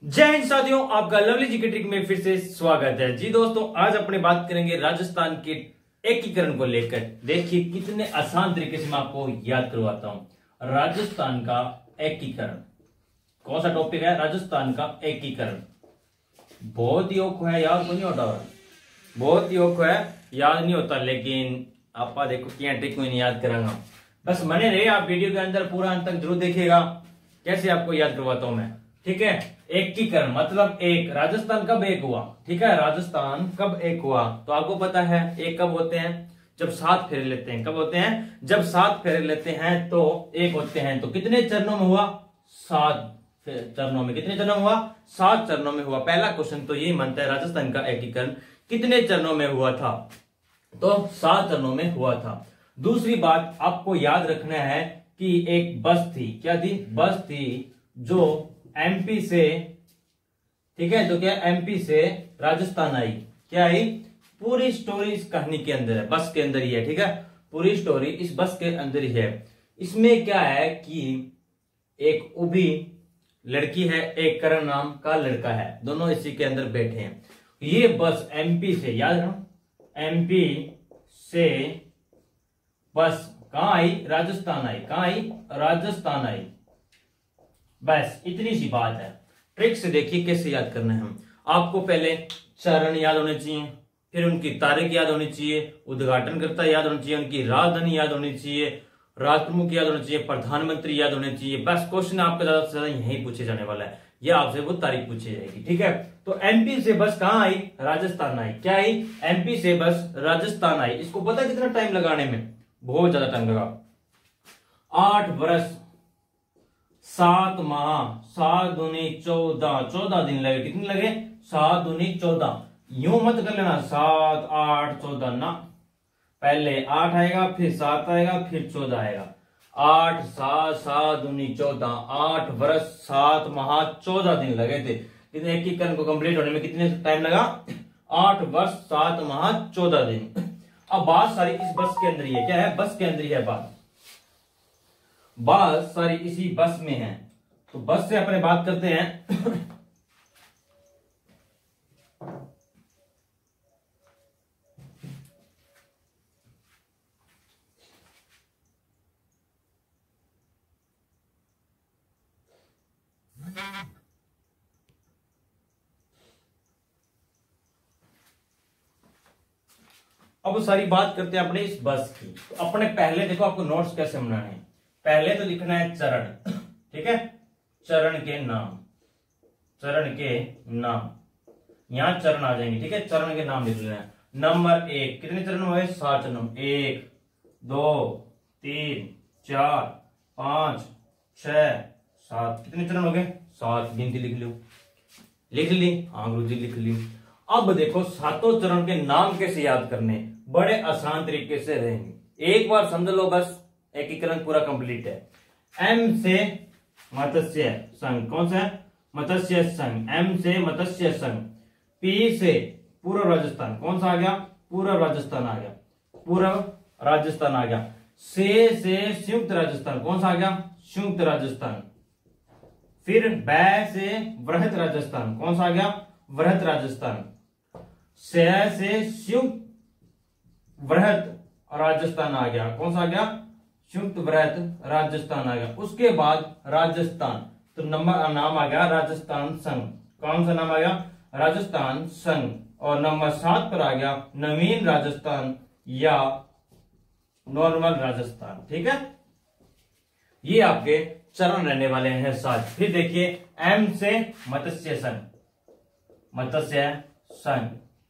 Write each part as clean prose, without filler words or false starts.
जय हिंद साथियों, आपका लवली जी के ट्रिक में फिर से स्वागत है। जी दोस्तों, आज अपने बात करेंगे राजस्थान के एकीकरण को लेकर। देखिए कितने आसान तरीके से मैं आपको याद करवाता हूं। राजस्थान का एकीकरण कौन सा टॉपिक है? राजस्थान का एकीकरण। बहुत ही औखा है, याद तो नहीं होता, बहुत ही औखा है, याद नहीं होता। लेकिन आप देखो क्या ट्रिक में नहीं याद करांगा। बस मने रहे आप वीडियो के अंदर, पूरा अंत तक जरूर देखिएगा कैसे आपको याद करवाता हूं मैं। ठीक है, एकीकरण मतलब एक। राजस्थान कब एक हुआ? ठीक है, राजस्थान कब एक हुआ तो आपको पता है। एक कब होते हैं? जब 7 फेरे लेते हैं। कब होते हैं? जब 7 फेरे लेते हैं तो एक होते हैं। तो कितने चरणों में हुआ? 7 चरणों में। कितने चरणों में हुआ? 7 चरणों में हुआ। पहला क्वेश्चन तो यही मानता है राजस्थान का एकीकरण कितने चरणों में हुआ था? तो 7 चरणों में हुआ था। दूसरी बात आपको याद रखना है कि एक बस थी। क्या थी? बस थी जो एमपी से, ठीक है, तो क्या एमपी से राजस्थान आई। क्या आई? पूरी स्टोरी इस कहानी के अंदर है, बस के अंदर ही है। ठीक है, पूरी स्टोरी इस बस के अंदर ही है। इसमें क्या है कि एक उभी लड़की है, एक करण नाम का लड़का है, दोनों इसी के अंदर बैठे हैं। ये बस एमपी से, याद रखो, एमपी से बस कहां आई? राजस्थान आई। कहां आई? राजस्थान आई। बस इतनी सी बात है। ट्रिक से देखिए कैसे याद करना है। हम आपको पहले चरण याद होने चाहिए, फिर उनकी तारीख याद होनी चाहिए, उद्घाटनकर्ता याद होनी चाहिए, उनकी राजधानी याद होनी चाहिए, राज प्रमुख याद होने चाहिए, प्रधानमंत्री याद होने चाहिए। बस क्वेश्चन आपका ज्यादा से ज्यादा यही पूछे जाने वाला है, या आपसे वो तारीख पूछी जाएगी। ठीक है, तो एमपी से बस कहां आई? राजस्थान आई। क्या आई? एमपी से बस राजस्थान आई। इसको पता है कितना टाइम लगाने में? बहुत ज्यादा टाइम लगा। 8 वर्ष 7 माह 7 दूनी 14, 14 दिन लगे। कितने लगे? 7 दूनी 14। यूं मत कर लेना 7 8 14 ना, पहले 8 आएगा, फिर 7 आएगा, फिर 14 आएगा। 8 7 7 दूनी 14, 8 वर्ष 7 माह 14 दिन लगे थे। कितने एकीकरण को कंप्लीट होने में कितने टाइम लगा? 8 वर्ष 7 माह 14 दिन। अब बात सारी इस बस के अंदर ही है। क्या है? बस के अंदर ही है बात सारी इसी बस में है। तो बस से अपने बात करते हैं। अब सारी बात करते हैं अपने इस बस की। तो अपने पहले देखो आपको नोट्स कैसे बनाने हैं। पहले तो लिखना है चरण। ठीक है, चरण के नाम, चरण के नाम, यहां चरण आ जाएंगे। ठीक है, चरण के नाम लिख लेना है। नंबर 1, कितने चरण हुए? 7 चरण। 1 2 3 4 5 6 7। कितने चरण हो गए? 7। गिनती लिख लो। लिख ली? हाँ गुरु जी लिख ली। अब देखो सातों चरण के नाम कैसे याद करने, बड़े आसान तरीके से रहेंगे। एक बार समझ लो, बस एकीकरण पूरा कंप्लीट है। एम से मत्स्य संघ, कौन सा है? मत्स्य संघ। एम से मत्स्य संघ। पी से पूर्व राजस्थान, कौन सा आ गया? पूर्व राजस्थान आ गया, पूर्व राजस्थान आ गया। से संयुक्त राजस्थान, कौन सा आ गया? संयुक्त राजस्थान। फिर बै से वृहत राजस्थान, कौन सा आ गया? वृहत राजस्थान। से संयुक्त वृहत राजस्थान आ गया, कौन सा आ गया? संयुक्त वृहत राजस्थान आ गया। उसके बाद राजस्थान, तो नंबर नाम आ गया राजस्थान संघ। कौन सा नाम आ गया? राजस्थान संघ। और नंबर 7 पर आ गया नवीन राजस्थान या नॉर्मल राजस्थान। ठीक है, ये आपके चरण रहने वाले हैं 7। फिर देखिए एम से मत्स्य संघ, मत्स्य संघ।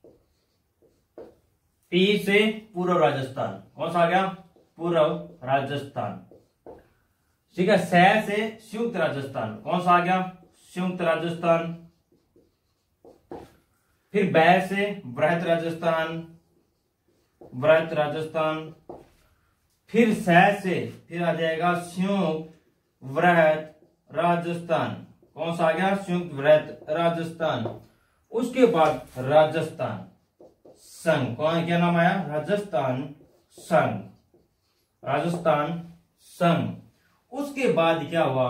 पी से पूर्व राजस्थान, कौन सा आ गया? पूर्व राजस्थान। ठीक है, से संयुक्त राजस्थान, कौन सा आ गया? संयुक्त राजस्थान। फिर बै से वृहत राजस्थान, वृहत राजस्थान। फिर से फिर आ जाएगा संयुक्त वृहत राजस्थान, कौन सा आ गया? संयुक्त वृहत राजस्थान। उसके बाद राजस्थान संघ, कौन, क्या नाम आया? राजस्थान संघ, राजस्थान संघ। उसके बाद क्या हुआ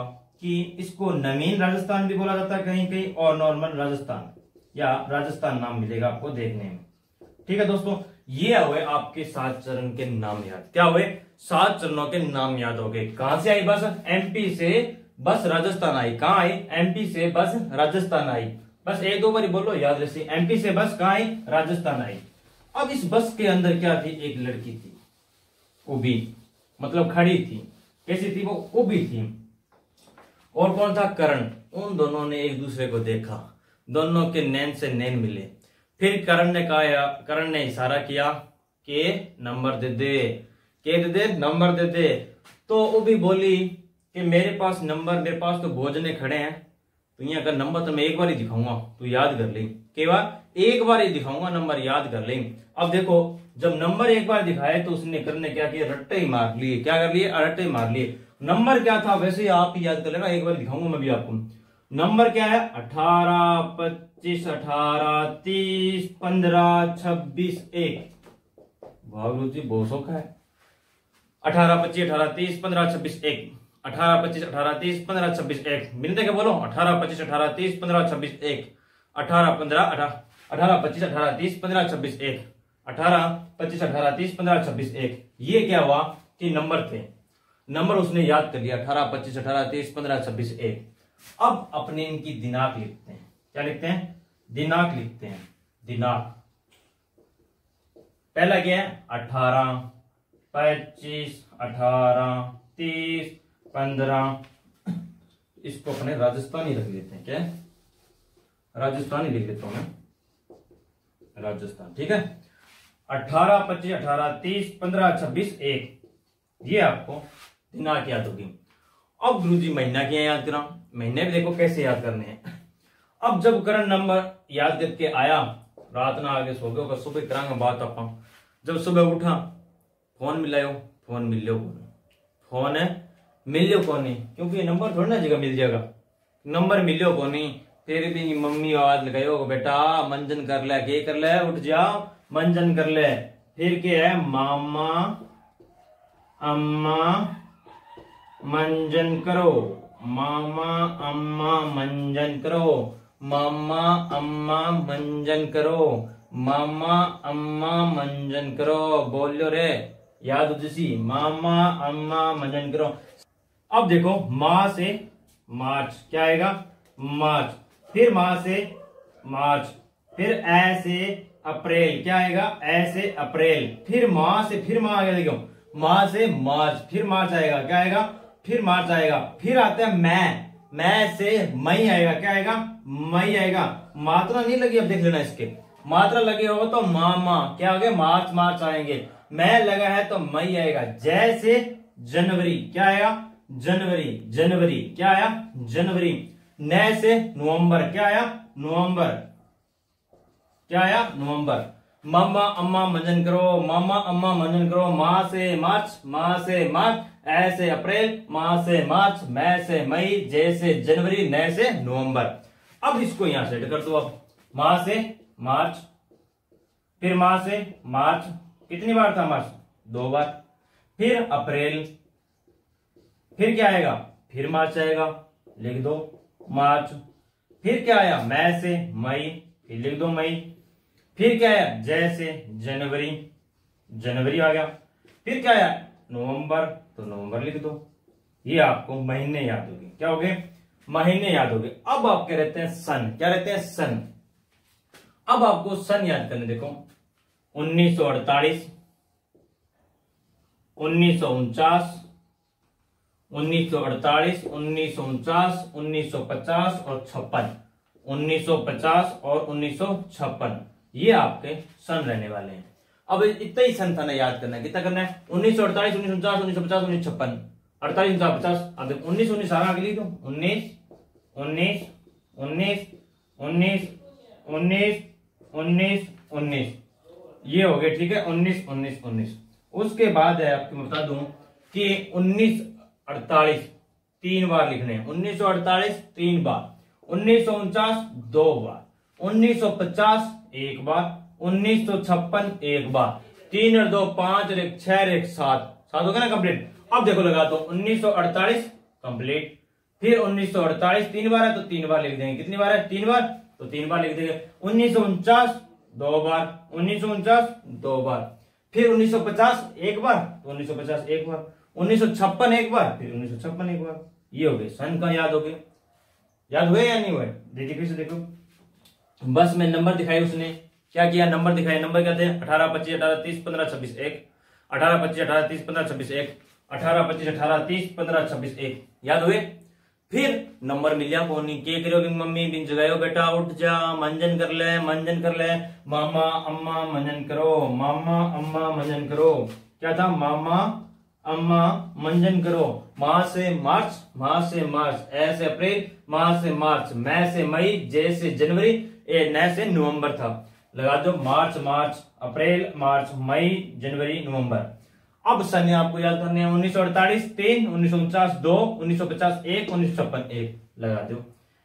कि इसको नवीन राजस्थान भी बोला जाता है कहीं कहीं, और नॉर्मल राजस्थान या राजस्थान नाम मिलेगा आपको देखने में। ठीक है दोस्तों, ये हुए आपके 7 चरण के नाम याद। क्या हुए? 7 चरणों के नाम याद हो गए। कहां से आई बस? एमपी से बस राजस्थान आई। कहां आई? एमपी से बस राजस्थान आई। बस एक दो बार बोलो याद रहे, एमपी से बस कहां आई? राजस्थान आई। अब इस बस के अंदर क्या थी? एक लड़की थी, उबी, मतलब खड़ी थी। कैसी थी वो? उबी थी। और कौन था? करण। उन दोनों ने एक दूसरे को देखा, दोनों के नैन से नैन मिले। फिर करण ने कहा, करण ने इशारा किया कि नंबर दे दे, के दे दे, नंबर दे दे। तो वो भी बोली कि मेरे पास नंबर, मेरे पास तो भोजने खड़े हैं, तो यहाँ का नंबर तो मैं एक बार ही दिखाऊंगा, तू याद कर ले। केवल एक बार ही दिखाऊंगा, नंबर याद कर ले। अब देखो, जब नंबर एक बार दिखाए तो उसने करने क्या किया? रट्टे ही मार लिए। क्या कर लिए? रट्टे मार लिए। नंबर क्या था वैसे आप ही याद कर लेना, एक बार दिखाऊंगा मैं भी आपको। नंबर क्या है? 18, 25, 18, 30, 15, 26, 1। भागलू जी बहुत सौखा है। 18, 25, 18, 30, 15, 26, 1। 18, 25, 18, 30, 15, 26, 1। मिलते क्या बोलो? 18, 25, 18, 30, 15, 26, 1। 18, 15, 18, 25, 18, 30, 15, 26, 1। 18, 25, 18, 30, 15, 26, 1। ये क्या हुआ कि नंबर थे। नंबर उसने याद कर लिया, 18, 25, 18, 30, 15, 26, 1। अब अपने इनकी दिनांक लिखते हैं। क्या लिखते हैं? दिनांक लिखते हैं। दिनांक पहला क्या है? 18, 25, 18, 30, 15। इसको अपने राजस्थानी रख लेते हैं। क्या है? राजस्थानी लिख लेता हूं मैं, राजस्थान। ठीक है, 18, 25, 18, 30, 15, 26, 1। ये आपको दिनांक याद होगी। अब गुरुजी महीना क्या याद करा? महीने भी देखो कैसे याद करने हैं। अब जब करण नंबर याद करके आया, रात ना आगे सो गए, सुबह करांगे बात आप। जब सुबह उठा, फोन मिलायो, फोन मिलियो कौन? फोन है मिलियो कौन? क्योंकि ये नंबर थोड़ी ना जगह मिल जाएगा। नंबर मिलियो कौन? फिर भी मम्मी आवाज लगायो, बेटा मंजन कर ले। के कर ले? उठ जाओ, मंजन कर ले। फिर क्या है? मामा अम्मा मंजन करो, मामा अम्मा मंजन करो, मामा अम्मा मंजन करो, मामा अम्मा मंजन करो। बोलो रे, याद हो जैसी, मामा अम्मा मंजन करो। अब देखो, माँ से मार्च, क्या आएगा? मार्च। फिर माँ से मार्च, फिर ए से अप्रैल, क्या आएगा? ए से अप्रैल। फिर माँ से, फिर माँ आ गया, देखो माँ से मार्च, फिर मार्च आएगा, क्या आएगा? फिर मार्च आएगा। फिर आता है मैं से मई आएगा, क्या आएगा? मई आएगा। मात्रा नहीं लगी, अब देख लेना इसके, मात्रा लगे होगा तो मामा, क्या हो गया? मार्च मार्च आएंगे। मैं लगा है तो मई आएगा। जय से जनवरी, क्या आएगा? जनवरी, जनवरी, क्या आया? जनवरी। न से नवंबर, क्या आया? नवंबर, क्या आया? नवंबर। मामा अम्मा मंजन करो, मामा अम्मा मंजन करो। माँ से मार्च, माँ से मार्च, ए से अप्रैल, माँ से मार्च, मैं से मई, जे से जनवरी, न से नवंबर। अब इसको यहां सेट कर दो। अब माँ से मार्च, फिर माँ से मार्च, कितनी बार था मार्च? 2 बार। फिर अप्रैल, फिर क्या आएगा? फिर मार्च आएगा, लिख दो मार्च। फिर क्या आया? मैं से मई, फिर लिख दो मई। फिर क्या आया? जय से जनवरी, जनवरी आ गया। फिर क्या आया? नवंबर, तो नवंबर लिख दो। ये आपको महीने याद होंगे। क्या हो गए? महीने याद हो गए। अब आप क्या रहते हैं? सन। क्या रहते हैं? सन। अब आपको सन याद करने, देखो 1948, 1949, 1948, 1949, 1950 और 56। 1950 और 1956 ये आपके सन रहने वाले हैं। अब इतना ही सन था ना याद करना है। कितना करना है? 1948, 1949, 1950, 1956, 48, 49, 50। अब देखो 19 19 सारा आगे लिख दो। 19 19 19 19 19 19 19 ये हो गए। ठीक है, 19 19 19। उसके बाद है आपको मैं बता दूं कि 1948 3 बार लिखने हैं। 1948 3 बार, 1949 2 बार, 1950 1 बार, 1956 1 बार। 3 और 2 5 और 1 6 और 1 7 7 हो गया ना कंप्लीट। अब देखो लगा दो 1948 कंप्लीट, फिर 1948 3 बार है तो 3 बार लिख देंगे। कितनी बार है? 3 बार, तो 3 बार लिख देंगे। 1949 2 बार, 1949 2 बार। फिर 1950 1 बार, तो 1950 1 बार। 1956 1 बार, फिर 1956 1 बार। ये हो गए सन का याद हो गया। याद हुए या नहीं हुए? देखिए फिर से देखो, बस में नंबर दिखाए उसने, क्या किया? नंबर दिखाए। नंबर क्या थे? 18 25 18 30 15 26 1, 18 25 18 30 15 26 1, 18 25 18 30 15 26 1। याद हुए? फिर नंबर मिलिया कोनी के करोगे मम्मी बिन जगायो बेटा उठ जा, मंजन कर ले, मंजन कर ले। मामा अम्मा मंजन करो, मामा अम्मा मंजन करो। क्या था? मामा अम्मा मंजन करो। माँ से मार्च, माँ से मार्च, ए से अप्रैल, माँ से मार्च, मै से मई, जे से जनवरी, ए न से नवंबर था। लगा दो मार्च मार्च, अप्रैल मार्च, मई जनवरी नवंबर। अब सन आपको याद करने हैं। 1948 3, 1949 2, 1950 1, 1956 1। लगा दो।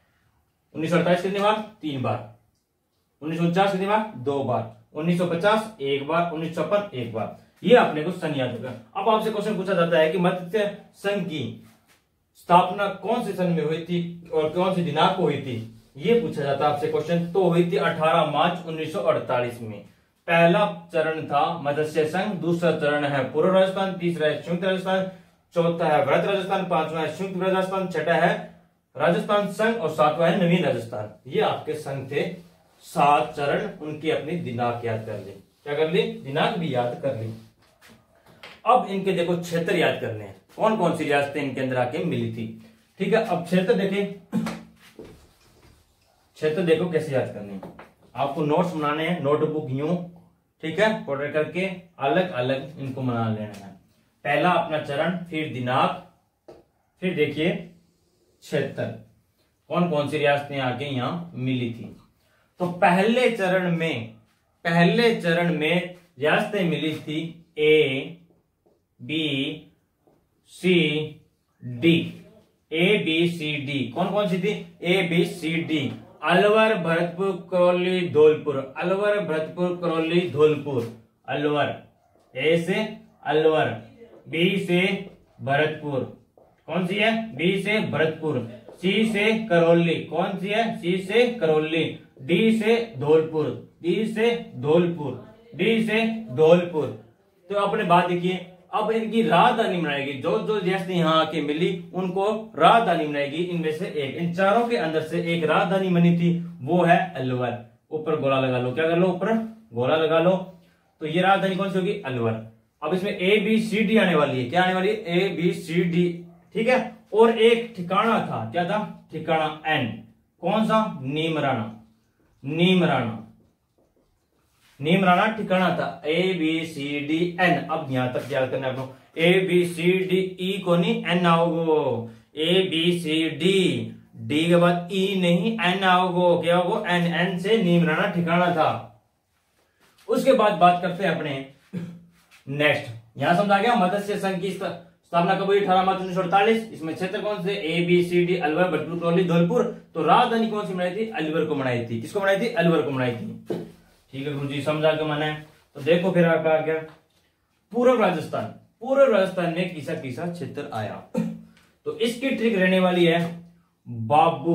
1948 कितनी बार? 3 बार। 1949 कितनी बार? 2 बार। 1950 1 बार, 1956 1 बार। ये आपने को सन याद होगा। अब आपसे क्वेश्चन पूछा जाता है कि मत्स्य संघ की स्थापना कौन से सन में हुई थी और कौन से दिनांक को हुई थी? ये पूछा जाता है आपसे क्वेश्चन। तो हुई थी 18 मार्च 1948 में। पहला चरण था मत्स्य संघ, दूसरा चरण है पूर्व राजस्थान, तीसरा है संयुक्त राजस्थान, चौथा है वृहत राजस्थान, पांचवा है संयुक्त राजस्थान, छठा है राजस्थान संघ और सातवां है नवीन राजस्थान। ये आपके संघ थे। 7 चरण, उनकी अपनी दिनांक याद कर ली। क्या कर ली? दिनांक भी याद कर ली। अब इनके देखो क्षेत्र याद करने हैं, कौन कौन सी रियासतें इनके अंदर आके मिली थी। ठीक है, अब क्षेत्र देखें। क्षेत्र देखो कैसे याद करने हैं। आपको नोट्स बनाने हैं, नोटबुक यूं, ठीक है, फोल्डर करके अलग अलग इनको बना लेना है। पहला अपना चरण, फिर दिनांक, फिर देखिए क्षेत्र, कौन कौन सी रियासतें आके यहां मिली थी। तो पहले चरण में रियासतें मिली थी A B C D. A B C D कौन कौन सी थी? A B C D. Alwar, Bharatpur, Karauli, Dholpur. Alwar, Bharatpur, Karauli, Dholpur. Alwar, A से अलवर, बी से भरतपुर, कौन सी है? बी से भरतपुर। सी से करौली, कौन सी है? सी से करौली। डी से धौलपुर, डी से धौलपुर, डी से धौलपुर। तो अपने बात देखिए, अब इनकी राजधानी बनाएगी। जो जो रियासतें यहाँ आके मिली उनको राजधानी बनाएगी। इनमें से एक, इन चारों के अंदर से एक राजधानी बनी थी, वो है अलवर। ऊपर गोला लगा लो, क्या कर लो? ऊपर गोला लगा लो। तो ये राजधानी कौन सी होगी? अलवर। अब इसमें ए बी सी डी आने वाली है। क्या आने वाली है? ए बी सी डी, ठीक है। और एक ठिकाना था, क्या था? ठिकाना एन। कौन सा? नीमराना। नीमराना, नीमराना ठिकाना था। A B C D N. अब यहां तक याद करना है आपको। ए बी सी डी, ई को नहीं एन आओगो। A B C D, D के बाद ई नहीं एन आओगो। क्या होगो? एन। एन से नीमराना ठिकाना था। उसके बाद बात करते हैं अपने नेक्स्ट। यहां समझ आ गया मत्स्य संघ की स्थापना कब हुई? 18 मार्च 1948। इसमें क्षेत्र कौन से? A B C D, Alwar, Bharatpur, Karauli, Dholpur. तो राजधानी कौन सी बनाई थी? अलवर को बनाई थी। किसको बनाई थी? अलवर को बनाई थी। ठीक है गुरुजी, समझा के मन है। तो देखो फिर आपका आ गया पूर्व राजस्थान। पूर्व राजस्थान में किसा किसा क्षेत्र आया। तो इसकी ट्रिक रहने वाली है बाबू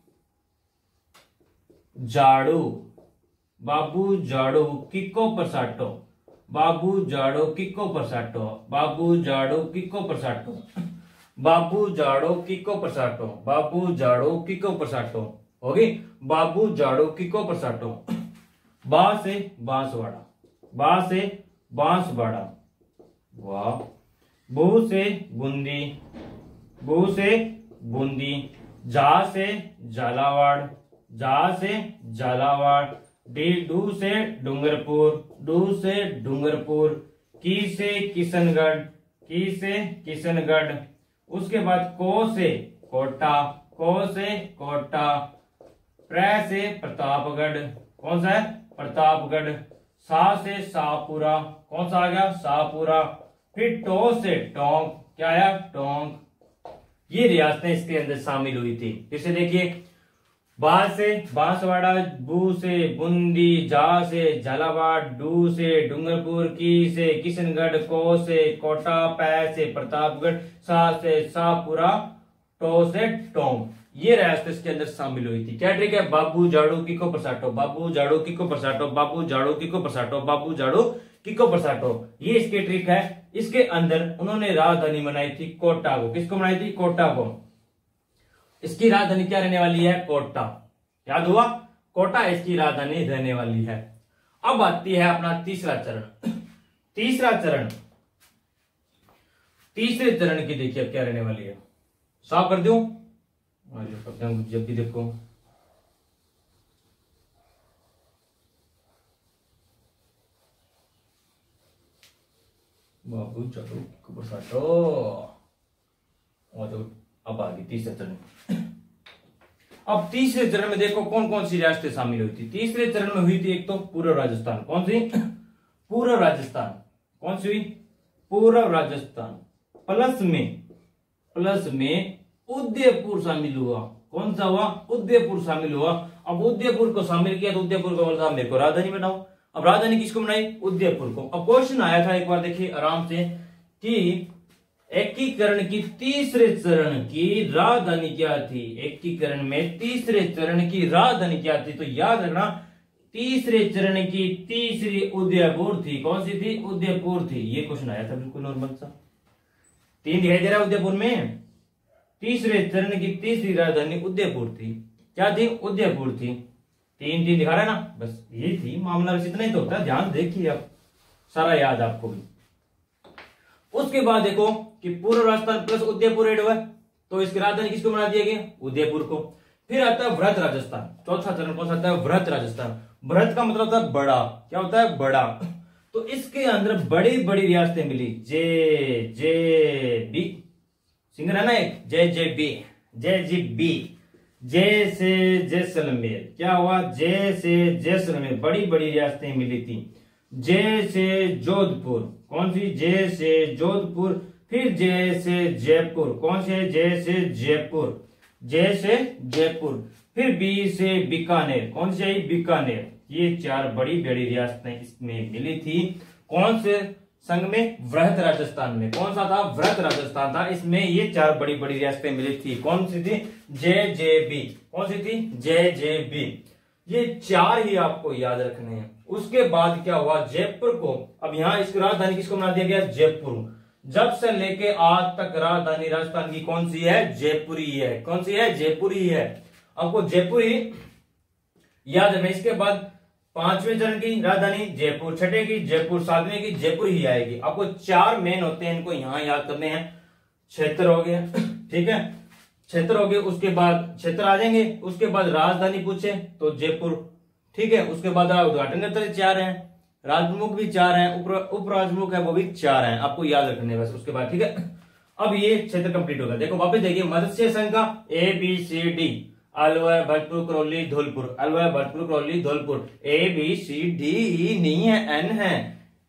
जाड़ू। बाबू जाड़ू किको परसाटो। बाबू जाड़ो किको परसाटो। बाबू जाड़ो किको परसाटो। बाबू जाड़ो किको परसाटो। बाबू जाड़ो किको परसाटो। होगी बाबू जाड़ो किको परसाटो। बा से बांसवाड़ा, बा से बांसवाड़ा, वाह। बू से बूंदी, बू से बूंदी। जा से झालावाड़, जा से झालावाड़। डू से डूंगरपुर, डू से डूंगरपुर। की से किशनगढ़, की से किशनगढ़। उसके बाद को से कोटा, को से कोटा। प्र से प्रतापगढ़, कौन सा है? प्रतापगढ़। सा से शाहपुरा, कौन सा आ गया? शाहपुरा। फिर टो से टोंक, क्या आया? टोंक। ये रियासतें इसके अंदर शामिल हुई थी। इसे देखिए, बा से बांसवाड़ा, बू से बूंदी, जा से झालावाड़, डू से डूंगरपुर, की से किशनगढ़, को से कोटा, पै से प्रतापगढ़, सा से शाहपुरा टो से टोंक, ये रियासत इसके अंदर शामिल हुई थी। क्या ट्रिक है? बाबू झाड़ू किको प्रसाटो, बाबू झाड़ू किको प्रसाटो, बाबू झाड़ू किको प्रसाटो, बाबू झाड़ू किको प्रसाटो, ये इसकी ट्रिक है। इसके अंदर उन्होंने राजधानी बनाई थी कोटा को। किसको बनाई थी? कोटा को। इसकी राजधानी क्या रहने वाली है? कोटा। याद हुआ? कोटा इसकी राजधानी रहने वाली है। अब आती है अपना तीसरा चरण। तीसरा चरण, तीसरे चरण की देखिए अब क्या रहने वाली है। साफ कर दूं जब भी देखो, बाबू चलो बसाटो, और अब आ गई तीसरे चरण। अब तीसरे चरण में देखो कौन कौन सी रियासतें शामिल हुई थी। तीसरे चरण में हुई थी एक तो पूर्व राजस्थान। कौन सी? पूर्व राजस्थान। कौन सी हुई? पूर्व राजस्थान। प्लस में उदयपुर शामिल हुआ। कौन सा हुआ? उदयपुर शामिल हुआ। अब उदयपुर को शामिल किया तो उदयपुर को बोला मेरे को राजधानी बनाओ। अब राजधानी किसको बनाई? उदयपुर को। अब क्वेश्चन आया था एक बार देखिए आराम से कि एकीकरण की तीसरे चरण की राजधानी क्या थी। एकीकरण में तीसरे चरण की राजधानी क्या थी? तो याद रखना तीसरे चरण की तीसरी उदयपुर थी। कौन सी थी? उदयपुर थी। ये क्वेश्चन आया था बिल्कुल नॉर्मल सा। 3 दिखाई दे रहा है उदयपुर में। तीसरे चरण की तीसरी राजधानी उदयपुर थी। क्या थी? उदयपुर थी। 3 दिखा रहा है ना, बस ये थी मामला। बस इतना ही तो होता है, ध्यान देखिए आप, सारा याद आपको भी। उसके बाद देखो कि पूर्व राजस्थान प्लस उदयपुर ऐड हुआ, तो इसकी राजधानी किसको बना दिया गया? उदयपुर को। फिर आता है वृहत राजस्थान। चौथा चरण कौन सा आता है? वृहत राजस्थान। वृहत का मतलब होता है बड़ा। क्या होता है? बड़ा। तो इसके अंदर बड़ी बड़ी रियासतें मिली। जे बी, सिंगर है ना एक, जे बी, जे से जैसलमेर। क्या हुआ? जे से जैसलमेर, बड़ी बड़ी रियासतें मिली थी। जे से जोधपुर। कौन सी? जे से जोधपुर। फिर जे से जयपुर। कौन से? जे से जयपुर, जे से जयपुर। फिर बी से बीकानेर। कौन सी आई? बीकानेर। ये 4 बड़ी बड़ी रियासतें इसमें मिली थी। कौन से संघ में? वृहत राजस्थान में। कौन सा था? वृहत राजस्थान था। इसमें ये 4 बड़ी बड़ी रियासतें मिली थी। कौन सी थी? J B. कौन सी थी? J B. ये 4 ही आपको याद रखने हैं। उसके बाद क्या हुआ? जयपुर को, अब यहां इसकी राजधानी किसको बना दिया गया? जयपुर। जब से लेके आज तक राजधानी राजस्थान की कौन सी है? जयपुर ही है। कौन सी है? जयपुर ही है। आपको जयपुर ही याद है। इसके बाद 5वें चरण की राजधानी जयपुर, छठे की जयपुर, 7वें की जयपुर ही आएगी। आपको 4 मेन होते हैं, इनको यहां याद करने हैं। क्षेत्र हो गया, ठीक है, क्षेत्र हो गए। उसके बाद क्षेत्र आ जाएंगे। उसके बाद राजधानी पूछे तो जयपुर, ठीक है। उसके बाद उद्घाटन करते 4 हैं, राजप्रमुख भी 4 हैं, उप राजप्रमुख है वो भी 4 हैं। आपको याद रखने बस। उसके बाद ठीक है, अब ये क्षेत्र कंप्लीट होगा। देखो वापस देखिए, मत्स्य संघ का ABCD, अलवर, भरतपुर, करौली, धौलपुर, अलवर, भरतपुर, करौली, धौलपुर। ABCD नहीं है, N है।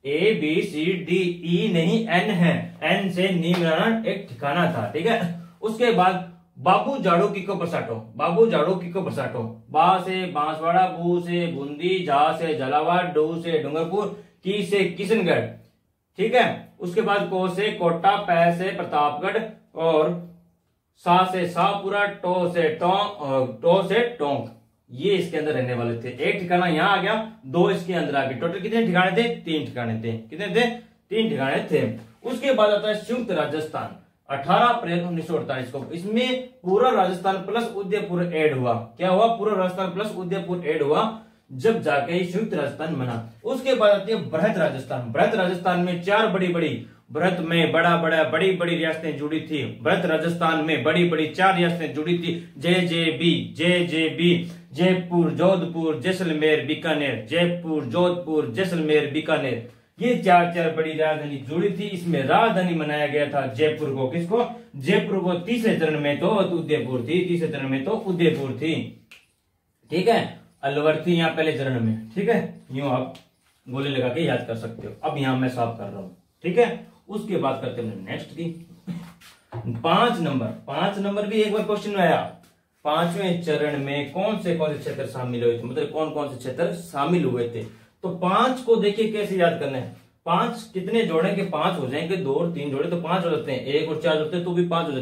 ABCDE नहीं, N है। N से नी मिलाना एक ठिकाना था, ठीक है। उसके बाद बाबू झाड़ू किको प्रसाटो, बाबू झाड़ू किको प्रसाटो। बा से बांसवाड़ा, बू से बूंदी, झा से झालावाड़, डू से डूंगरपुर, की से किशनगढ़, ठीक है। उसके बाद को से कोटा, पै से प्रतापगढ़, और सा से शाहपुरा, टो से टोंक। ये इसके अंदर रहने वाले थे। एक ठिकाना यहां आ गया, 2 इसके अंदर आ गए। टोटल कितने ठिकाने थे? 3 ठिकाने थे। कितने थे? 3 ठिकाने थे। उसके बाद आता है संयुक्त राजस्थान, 18 अप्रैल 1948 को। इसमें पूरा राजस्थान प्लस उदयपुर ऐड हुआ। क्या हुआ? पूरा राजस्थान प्लस उदयपुर ऐड हुआ, जब जाके संयुक्त राजस्थान बना। उसके बाद आती है वृहत राजस्थान। वृहत राजस्थान में 4 बड़ी बड़ी, वृहत में बड़ी बड़ी रियासतें जुड़ी थी। वृहत राजस्थान में बड़ी बड़ी 4 रियासतें जुड़ी थी। J B, Jaipur, Jodhpur, Jaisalmer, Bikaner. जयपुर, जोधपुर, जैसलमेर, बीकानेर, ये 4 बड़ी राजधानी जुड़ी थी। इसमें राजधानी बनाया गया था जयपुर को। किसको? जयपुर को। तीसरे चरण में तो उदयपुर थी, तीसरे चरण में तो उदयपुर थी, ठीक है। अलवर थी यहाँ पहले चरण में, ठीक है। यूं आप गोले लगा के याद कर सकते हो। अब यहां मैं साफ कर रहा हूं, ठीक है। उसके बाद करते हैं नेक्स्ट की 5 नंबर भी एक बार क्वेश्चन में आया। 5वें चरण में कौन से क्षेत्र शामिल हुए थे, मतलब कौन कौन से क्षेत्र शामिल हुए थे। तो 5 को देखिए कैसे याद करना है। 5 कितने जोड़ेंगे? 5 हो जाएंगे। 2 और 3 जोड़े तो 5 हो जाते हैं। 1 और 4 जोड़ते हैं तो भी 5 हो जाते हैं।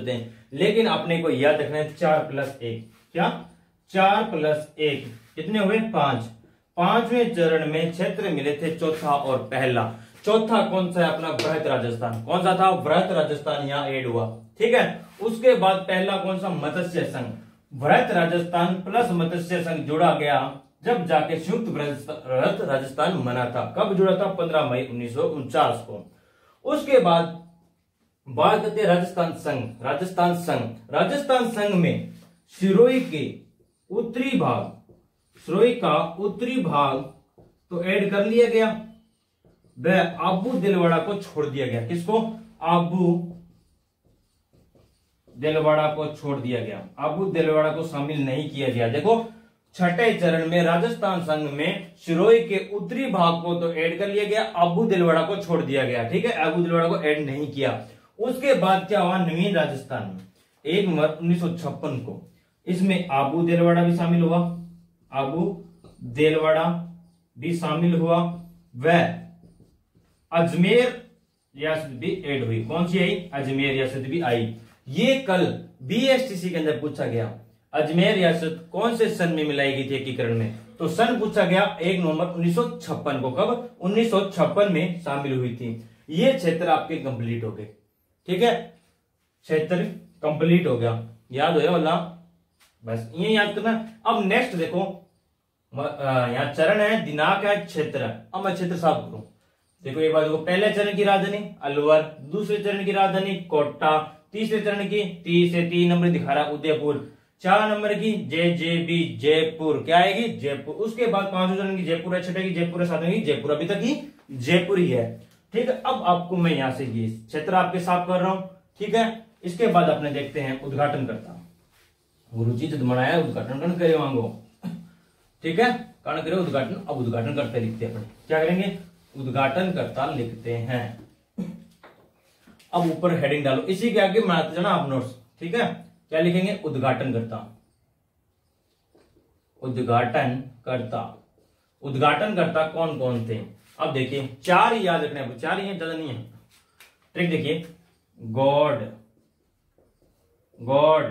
लेकिन अपने को याद रखना है 4+1, क्या 4+1 कितने हुए 5। पांचवें चरण में क्षेत्र मिले थे चौथा और पहला। चौथा कौन सा है अपना वृहत राजस्थान, कौन सा था वृहत राजस्थान यहाँ ऐड हुआ, ठीक है। उसके बाद पहला कौन सा मत्स्य संघ, वृहत राजस्थान प्लस मत्स्य संघ जुड़ा गया जब जाके संयुक्त वृहत राजस्थान बना था। कब जुड़ा था 15 मई 1949 को। उसके बाद बात करते हैं राजस्थान संघ। राजस्थान संघ में सिरोही के उत्तरी भाग, सिरोही का उत्तरी भाग तो ऐड कर लिया गया, वह आबू दिलवाड़ा को छोड़ दिया गया। किसको, आबू दिलवाड़ा को छोड़ दिया गया, आबू दिलवाड़ा को शामिल नहीं किया गया। देखो छठे चरण में राजस्थान संघ में सिरोही के उत्तरी भाग को तो ऐड कर लिया गया, आबू दिलवाड़ा को छोड़ दिया गया, ठीक है, आबू दिलवाड़ा को ऐड नहीं किया। उसके बाद क्या हुआ, नवीन राजस्थान में 1 नवंबर 1956 को इसमें आबू दिलवाड़ा भी शामिल हुआ, आबू दिलवाड़ा भी शामिल हुआ, वह अजमेर रियासत भी ऐड हुई। कौन सी आई, अजमेर रियासत भी आई। ये कल बीएसटीसी के अंदर पूछा गया, अजमेर रियासत कौन से सन में मिलाई गई थी एकीकरण में, तो सन पूछा गया 1 नवंबर 1956 को। कब, 1956 में शामिल हुई थी। ये क्षेत्र आपके कंप्लीट हो गए, ठीक है, क्षेत्र कंप्लीट हो गया, याद हो गया, बस ये याद करना। अब नेक्स्ट देखो, यहाँ चरण है, दिनांक है, क्षेत्र। अब मैं क्षेत्र साफ करूं, देखो एक बार देखो, पहले चरण की राजधानी अलवर, दूसरे चरण की राजधानी कोटा, तीसरे चरण की 30 से 3 नंबर दिखा रहा उदयपुर, 4 नंबर की JJB जयपुर, क्या आएगी जयपुर। उसके बाद 5वें चरण की जयपुर है, छठे की जयपुर है, 7वें की जयपुर, अभी तक ही जयपुर ही है, ठीक है। अब आपको मैं यहां से ये क्षेत्र आपके साफ कर रहा हूं, ठीक है। इसके बाद अपने देखते हैं उद्घाटन करता, गुरु जी जब मनाया उद्घाटन कर्ण करे मांगो, ठीक है, कर्ण करे उद्घाटन। अब उद्घाटन करते लिखते हैं, अपने क्या करेंगे, उद्घाटन करता लिखते हैं। अब ऊपर हेडिंग डालो, इसी के आगे बनाते जाना आप नोट्स, ठीक है। क्या लिखेंगे, उद्घाटन करता, उद्घाटन करता। उद्घाटन करता कौन कौन थे, अब देखिए 4 ही याद रखने, 4 ही है, ज्यादा नहीं है। ट्रिक देखिए, गॉड, गॉड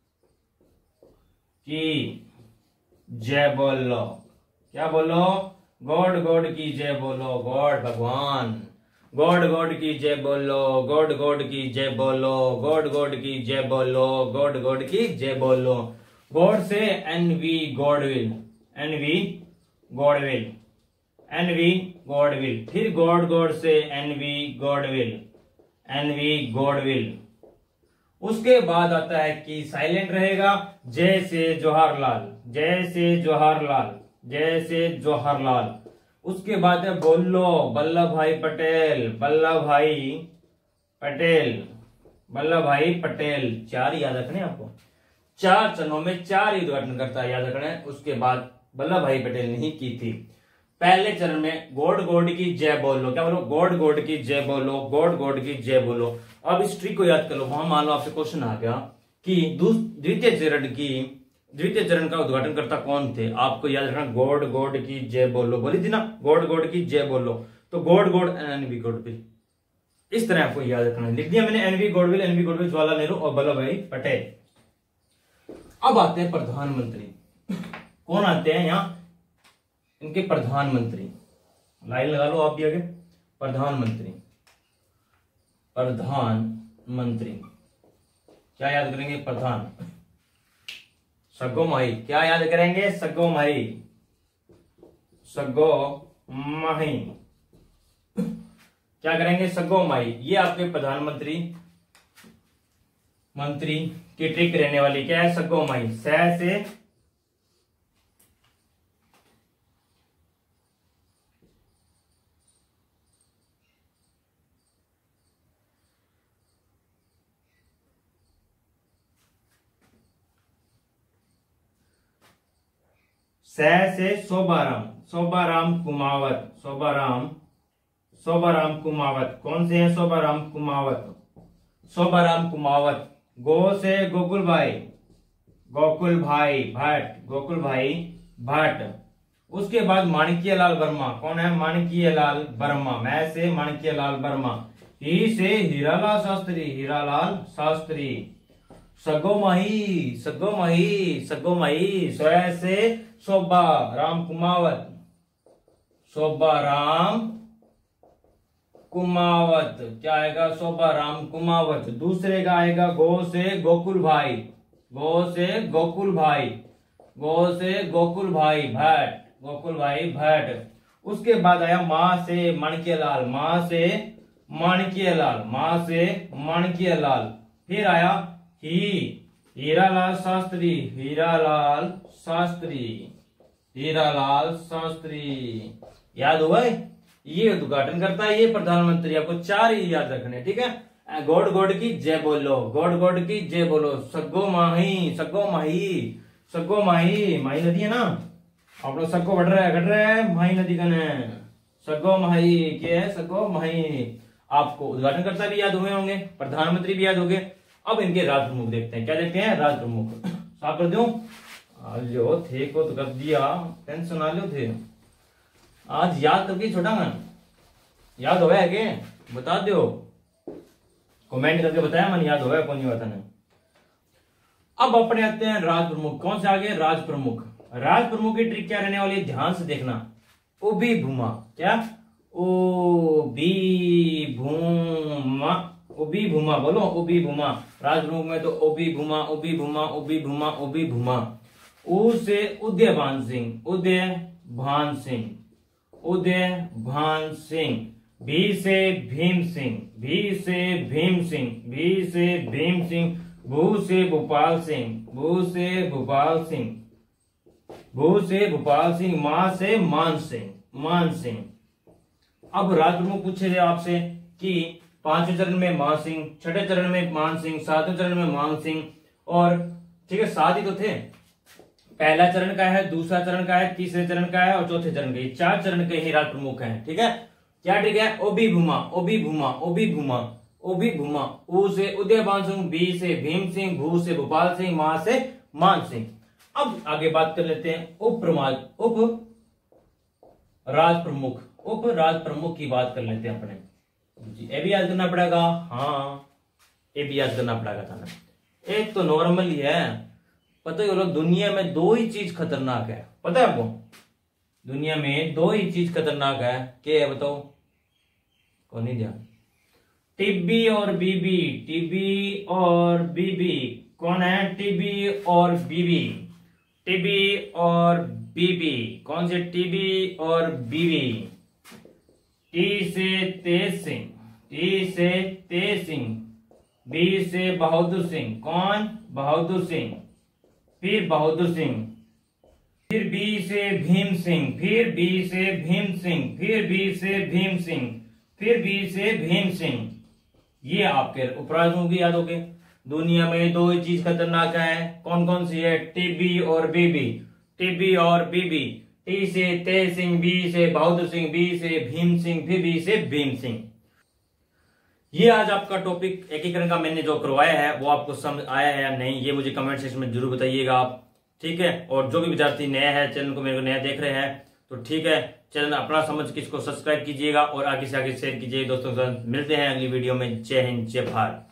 की जय बोलो, क्या बोलो, गॉड, गॉड की जय बोलो, गॉड भगवान, गॉड, गॉड की जय बोलो, गॉड, गॉड की जय बोलो, गॉड, गॉड की जय बोलो, गॉड, गॉड की जय बोलो। गॉड से NV Godwill, NV Godwill, NV Godwill, फिर गॉड, गॉड से NV गॉडविल, NV गॉडविल। उसके बाद आता है कि साइलेंट रहेगा, जय से जवाहरलाल, जय से जवाहरलाल, जय से जवाहरलाल। उसके बाद है बोलो वल्लभ भाई पटेल, वल्लभ भाई पटेल, वल्लभ भाई पटेल। 4 याद रखने आपको, 4 चरणों में 4 ही उद्घाटन करता है, याद रखना है। उसके बाद वल्लभ भाई पटेल ने ही की थी। पहले चरण में गॉड, गॉड की जय बोलो, क्या बोलो, गॉड, गॉड की जय बोलो, गॉड, गॉड की जय बोलो। अब इस ट्रिक को याद कर लो, वहां मान लो आपसे क्वेश्चन आ गया कि द्वितीय चरण का उद्घाटन करता कौन थे, आपको याद रखना गॉड, गॉड की जय बोलो, बोली थी ना, गॉड, गॉड की जय बोलो, तो गॉड, गॉड NV गॉडविल, इस तरह आपको याद रखना है। लिख दिया मैंने, NV Godwill, NV गॉडविल, Jawaharlal Nehru और वल्लभ भाई पटेल। अब आते हैं प्रधानमंत्री, कौन आते हैं यहाँ, इनके प्रधानमंत्री, लाइन लगा लो आप भी आगे, प्रधानमंत्री, प्रधानमंत्री क्या याद करेंगे, प्रधान, सगो माही, क्या याद करेंगे, सगो माही, सगो माही, क्या करेंगे, सगो माही। ये आपके प्रधानमंत्री मंत्री की ट्रिक रहने वाली, क्या है, सगो माही, सह से शोभाराम, शोभाराम कुमावत, शोभाराम कुमावत, कौन से हैं, शोभाराम कुमावत, शोभाराम कुमावत। गो से गोकुल भाई, गोकुल भाई भट्ट, गोकुल भाई भट्ट। उसके बाद माणिक्य लाल वर्मा, कौन है, माणिक्य लाल वर्मा, मैं से माणिक्य लाल वर्मा। ही से हीरालाल शास्त्री, हीरालाल शास्त्री। सगो माही, सगो माही, सगो माही। स्वय से शोभा राम कुमावत, शोभा राम कुमावत। क्या आएगा? शोभा राम कुमावत। दूसरे का आएगा गो से गोकुल भाई, गो से गोकुल भाई, गो से गोकुल भाई भट्ट, गोकुल भाई भट्ट। उसके बाद आया माँ से माणिक्य लाल, माँ से माणिक्य लाल, माँ से माणिक्य लाल। फिर आया हीरालाल शास्त्री, हीरालाल शास्त्री, हीरालाल शास्त्री। याद हुआ है? ये उद्घाटन करता है, ये प्रधानमंत्री। आपको चार ही याद रखने, ठीक है। गॉड गॉड की जय बोलो, गॉड गॉड की जय बोलो। सगो माही, सगो माही, सगो माही। माही नदी है ना, आप लोग सगो बढ़ रहा है, घट रहा है, माही नदी का है। सगो माही क्या है? सगो माही। आपको उद्घाटन करता भी याद हुए होंगे, प्रधानमंत्री भी याद होंगे। अब इनके राज प्रमुख देखते हैं। क्या देखते हैं? राज प्रमुख। साफ कर दूं? जो थे को तो कर दिया, टेंशन आ लो थे। आज याद करके छोटा मन याद हो है क्या? बता दो, कमेंट करके बताया मन याद हो है कौन नहीं बताना। अब अपने आते हैं राज प्रमुख। कौन से आगे? राज प्रमुख। राज प्रमुख की ट्रिक क्या रहने वाली है? ध्यान से देखना। उभी भूमा। क्या? ओ बी भूमा, उभी भूमा बोलो, उभी भूमा। राज प्रमुख में तो उभी भूमा, उभी भूमा, उभी भूमा, उभी भूमा। उ से उदय भान सिंह, उदय भान सिंह, उदय भान सिंह। भी से भीम सिंह, भी से भीम सिंह, भी से भीम सिंह। भू से भोपाल सिंह, भू से भोपाल सिंह, भू से भोपाल सिंह। मां से मान सिंह, मान सिंह। अब राज प्रमुख पूछे थे आपसे कि पांचवें चरण में मान सिंह, छठे चरण में मान सिंह, सातवें चरण में मान सिंह, और ठीक है सात ही तो थे। पहला चरण का है, दूसरा चरण का है, तीसरे चरण का है और चौथे चरण का। ये चार चरण के ही राज प्रमुख हैं, ठीक है। क्या ठीक है? ओबी भूमा, ओबी भूमा, ओबी भूमा, ओबी भूमा। उ से उदय भान सिंह, बी से भीम सिंह, भू से भोपाल सिंह, मां से मान सिंह। अब आगे बात कर लेते हैं उप राज प्रमुख, उप राज प्रमुख की बात कर लेते हैं अपने जी। ये भी याद करना पड़ेगा, हाँ ये भी याद करना पड़ेगा था ना। एक तो नॉर्मल ही है, पता है लोग, दुनिया में दो ही चीज खतरनाक है, पता है आपको? दुनिया में दो ही चीज खतरनाक है। क्या है बताओ? कौन नहीं ध्यान? टीबी और बीबी, टीबी और बीबी। कौन है? टीबी और बीबी, टीबी और बीबी। कौन से? टीबी और बीबी। टी से तेज सिंह, टी से तेज सिंह। बी से बहादुर सिंह। कौन? बहादुर सिंह। फिर बहादुर सिंह। फिर बी से भीम सिंह, फिर बी से भीम सिंह, फिर बी से भीम सिंह, फिर बी से भीम सिंह। ये आपके उपराजों की याद हो गए। दुनिया में दो ही चीज खतरनाक है, कौन कौन सी है? टीबी और बीबी, टीबी और बीबी। टी से तेज सिंह, बी से बहादुर सिंह, बी से भीम सिंह, फिर बी से भीम सिंह। ये आज आपका टॉपिक एकीकरण का मैंने जो करवाया है वो आपको समझ आया है या नहीं, ये मुझे कमेंट सेक्शन में जरूर बताइएगा आप, ठीक है। और जो भी विद्यार्थी नया है चैनल को, मेरे को नया देख रहे हैं तो ठीक है, चैनल अपना समझ के इसको सब्सक्राइब कीजिएगा और आगे से आगे शेयर कीजिए दोस्तों के साथ। मिलते हैं अगली वीडियो में। जय हिंद, जय भारत।